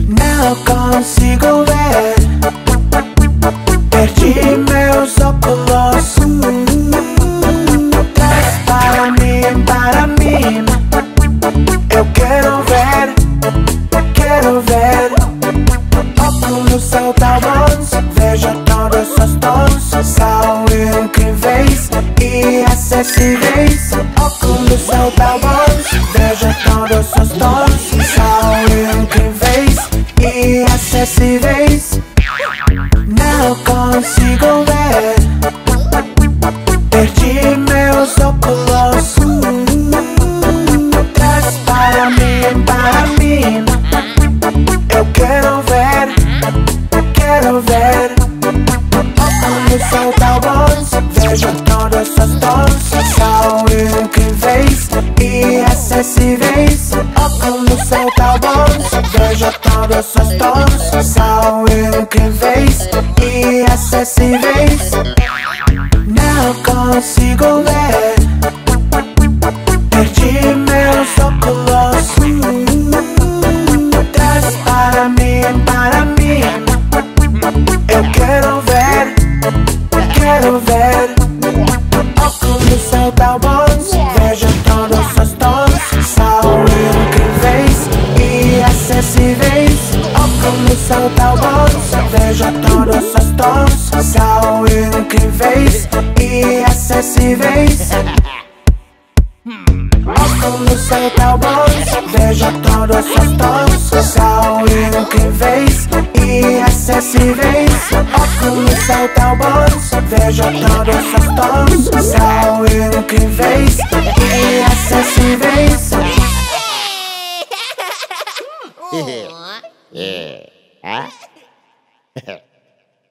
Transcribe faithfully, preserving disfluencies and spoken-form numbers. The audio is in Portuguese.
Não consigo ver, perdi meus óculos. Traz para mim, para mim. Eu quero ver, quero ver. Óculos são tão bons, vejo todos os tons. São incríveis e acessíveis. Óculos são tão bons, vejo todos os tons. São incríveis e acessíveis. Não consigo ver, perdi meus óculos. Traz para mim, para mim. Eu quero ver, quero ver. Óculos são tão bons, vejo todos os tons. São incríveis e acessíveis. Óculos são tão bons, vejo todos os tons. São incríveis e acessíveis. Não consigo ver, perdi meus óculos. Traz para mim, para mim. Eu quero ver, quero ver. Óculos são tão bons, vejo todos os tons. São incríveis e acessíveis. Óculos são tão bons, vejo todos os tons. São incríveis e acessíveis. Óculos são tão bons, vejo todos os tons. São incríveis e acessíveis. Óculos são tão bons, vejo todos os tons. São incríveis e acessíveis. Yeah. Ah?